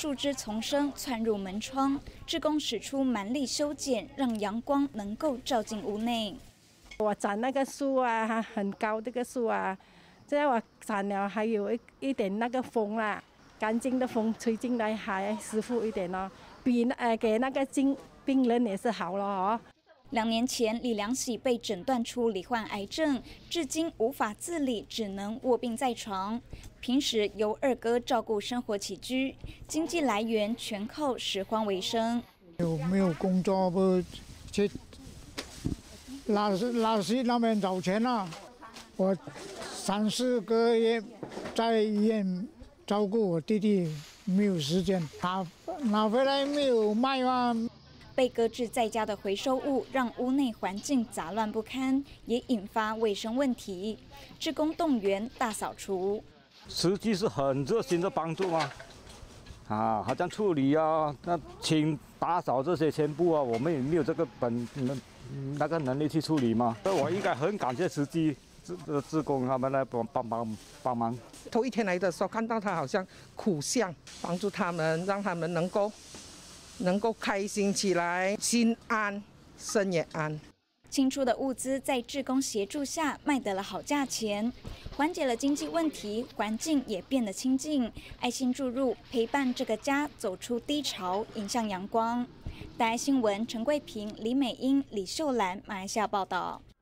树枝丛生窜入门窗，志工使出蛮力修剪，让阳光能够照进屋内。 我斩那个树啊，很高这个树啊，这样我斩了还有一点那个风啦，干净的风吹进来还舒服一点哦，比给那个病人也是好了哦。 2年前，李良喜被诊断出罹患癌症，至今无法自理，只能卧病在床。平时由二哥照顾生活起居，经济来源全靠拾荒为生。 没有工作不去老是那边找钱啊？我3、4个月在医院照顾我弟弟，没有时间，拿回来没有卖吗？ 被搁置在家的回收物，让屋内环境杂乱不堪，也引发卫生问题。志工动员大扫除， 实际是很热心的帮助吗？好像处理啊，那清打扫这些全部啊，我们也没有这个那个能力去处理嘛。我应该很感谢实际志工他们来帮忙。 头一天来的时候，看到他好像苦相，帮助他们，让他们能够开心起来，心安，身也安。 清出的物资在志工协助下卖得了好价钱，缓解了经济问题，环境也变得清净。爱心注入，陪伴这个家走出低潮，迎向阳光。大爱新闻陈桂平、李美英、李秀兰，马来西亚报道。